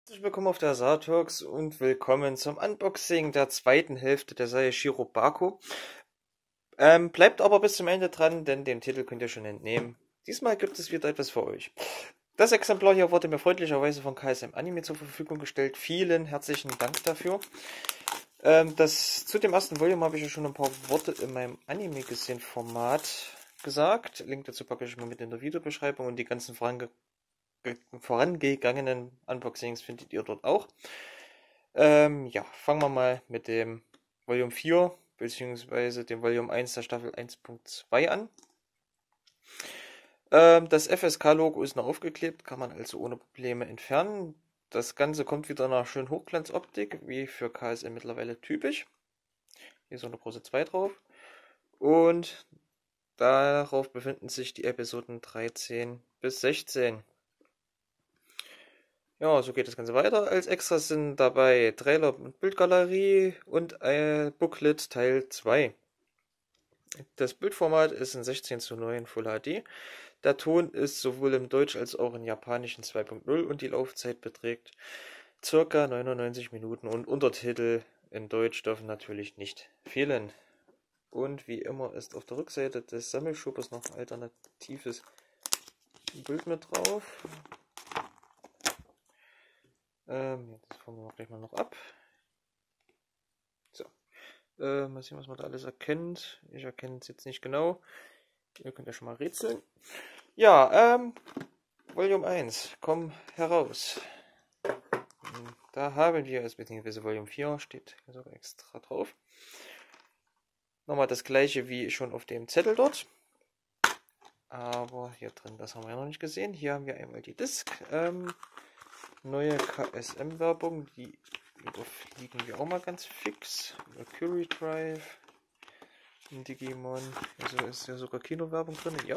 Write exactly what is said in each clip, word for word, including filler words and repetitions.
Herzlich willkommen auf der Saartalks und willkommen zum Unboxing der zweiten Hälfte der Serie Shirobako. Ähm, bleibt aber bis zum Ende dran, denn den Titel könnt ihr schon entnehmen. Diesmal gibt es wieder etwas für euch. Das Exemplar hier wurde mir freundlicherweise von K S M Anime zur Verfügung gestellt. Vielen herzlichen Dank dafür. Ähm, das, zu dem ersten Volume habe ich ja schon ein paar Worte in meinem Anime gesehen Format gesagt. Link dazu packe ich mal mit in der Videobeschreibung und die ganzen Fragen vorangegangenen Unboxings findet ihr dort auch. Ähm, ja, fangen wir mal mit dem Volume vier bzw. dem Volume eins der Staffel eins Punkt zwei an. Ähm, das F S K-Logo ist noch aufgeklebt, kann man also ohne Probleme entfernen. Das Ganze kommt wieder nach schön Hochglanzoptik, wie für K S M mittlerweile typisch. Hier ist so eine große zwei drauf. Und darauf befinden sich die Episoden dreizehn bis sechzehn. Ja, so geht das Ganze weiter. Als Extras sind dabei Trailer und Bildgalerie und ein Booklet Teil zwei. Das Bildformat ist in sechzehn zu neun Full H D. Der Ton ist sowohl im Deutsch als auch im Japanischen zwei Punkt null und die Laufzeit beträgt ca. neunundneunzig Minuten und Untertitel in Deutsch dürfen natürlich nicht fehlen. Und wie immer ist auf der Rückseite des Sammelschuppers noch ein alternatives Bild mit drauf. Ähm, das fangen wir gleich mal noch ab. So. Äh, mal sehen, was man da alles erkennt. Ich erkenne es jetzt nicht genau. Ihr könnt ja schon mal rätseln. Ja, ähm, Volume eins, komm heraus. Da haben wir es, beziehungsweise Volume vier steht sogar extra drauf. Nochmal das gleiche wie schon auf dem Zettel dort. Aber hier drin, das haben wir ja noch nicht gesehen. Hier haben wir einmal die Disc. Ähm, neue K S M-Werbung, die überfliegen wir auch mal ganz fix. Mercury Drive, Digimon, also ist ja sogar Kinowerbung drin, ja.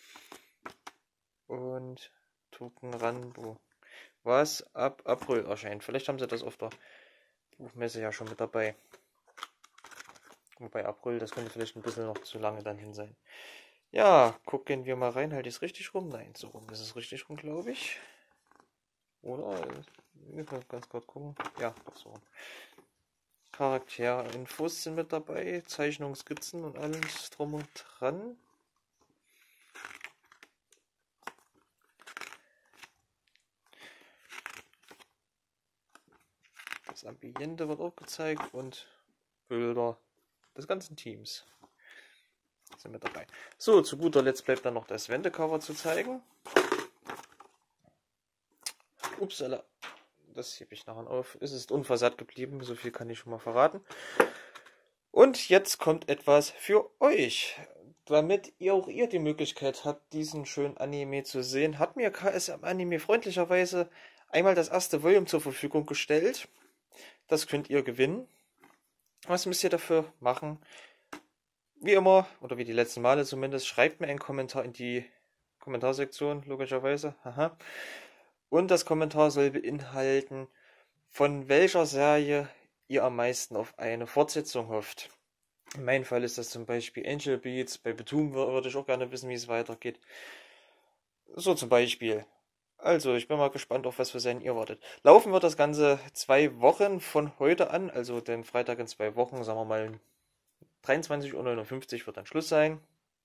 Und Token Ranbo, was ab April erscheint. Vielleicht haben sie das auf der Buchmesse ja schon mit dabei. Wobei April, das könnte vielleicht ein bisschen noch zu lange dann hin sein. Ja, gucken wir mal rein. Halte ich es richtig rum? Nein, so rum ist es richtig rum, glaube ich. Oder? Ich muss ganz kurz gucken. Ja, doch so rum. Charakterinfos sind mit dabei. Zeichnungsskizzen und alles drum und dran. Das Ambiente wird auch gezeigt und Bilder des ganzen Teams sind mit dabei. So, zu guter Letzt bleibt dann noch das Wendecover zu zeigen. Upsala, das hebe ich nachher auf. Es ist unversehrt geblieben, so viel kann ich schon mal verraten. Und jetzt kommt etwas für euch. Damit ihr auch ihr die Möglichkeit habt, diesen schönen Anime zu sehen, hat mir K S M Anime freundlicherweise einmal das erste Volume zur Verfügung gestellt. Das könnt ihr gewinnen. Was müsst ihr dafür machen? Wie immer, oder wie die letzten Male zumindest, schreibt mir einen Kommentar in die Kommentarsektion, logischerweise. Aha. Und das Kommentar soll beinhalten, von welcher Serie ihr am meisten auf eine Fortsetzung hofft. In meinem Fall ist das zum Beispiel Angel Beats. Bei Betum würde ich auch gerne wissen, wie es weitergeht. So zum Beispiel. Also, ich bin mal gespannt, auf was für Serien ihr wartet. Laufen wird das Ganze zwei Wochen von heute an, also den Freitag in zwei Wochen, sagen wir mal dreiundzwanzig Uhr neunundfünfzig wird dann Schluss sein.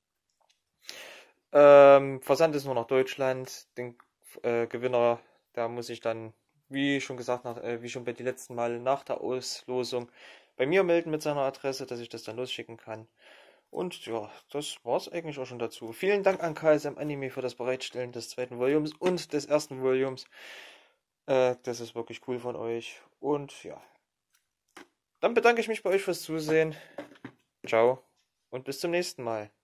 Ähm, Versand ist nur nach Deutschland. Den äh, Gewinner, da muss ich dann, wie schon gesagt, nach, äh, wie schon bei den letzten Mal nach der Auslosung bei mir melden mit seiner Adresse, dass ich das dann losschicken kann. Und ja, das war's eigentlich auch schon dazu. Vielen Dank an K S M Anime für das Bereitstellen des zweiten Volumes und des ersten Volumes. Äh, das ist wirklich cool von euch. Und ja, dann bedanke ich mich bei euch fürs Zusehen. Ciao und bis zum nächsten Mal.